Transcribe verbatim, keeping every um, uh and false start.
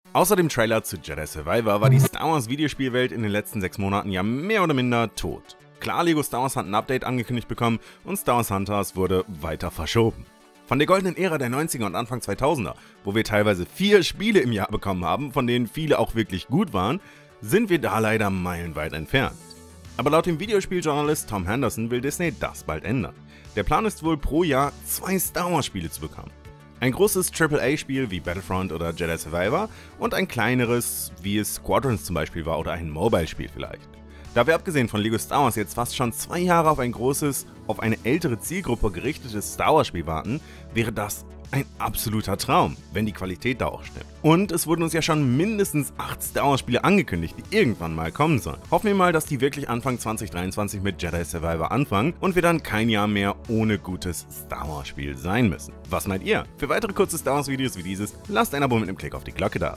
Außer dem Trailer zu Jedi Survivor war die Star Wars Videospielwelt in den letzten sechs Monaten ja mehr oder minder tot. Klar, Lego Star Wars hat ein Update angekündigt bekommen und Star Wars Hunters wurde weiter verschoben. Von der goldenen Ära der neunziger und Anfang zweitausender, wo wir teilweise vier Spiele im Jahr bekommen haben, von denen viele auch wirklich gut waren, sind wir da leider meilenweit entfernt. Aber laut dem Videospieljournalist Tom Henderson will Disney das bald ändern. Der Plan ist wohl, pro Jahr zwei Star Wars Spiele zu bekommen. Ein großes Triple A Spiel wie Battlefront oder Jedi Survivor und ein kleineres, wie es Squadrons zum Beispiel war, oder ein Mobile-Spiel vielleicht. Da wir abgesehen von Lego Star Wars jetzt fast schon zwei Jahre auf ein großes, auf eine ältere Zielgruppe gerichtetes Star Wars Spiel warten, wäre das ein absoluter Traum, wenn die Qualität da auch stimmt. Und es wurden uns ja schon mindestens acht Star Wars Spiele angekündigt, die irgendwann mal kommen sollen. Hoffen wir mal, dass die wirklich Anfang zwanzig dreiundzwanzig mit Jedi Survivor anfangen und wir dann kein Jahr mehr ohne gutes Star Wars Spiel sein müssen. Was meint ihr? Für weitere kurze Star Wars Videos wie dieses, lasst ein Abo mit einem Klick auf die Glocke da.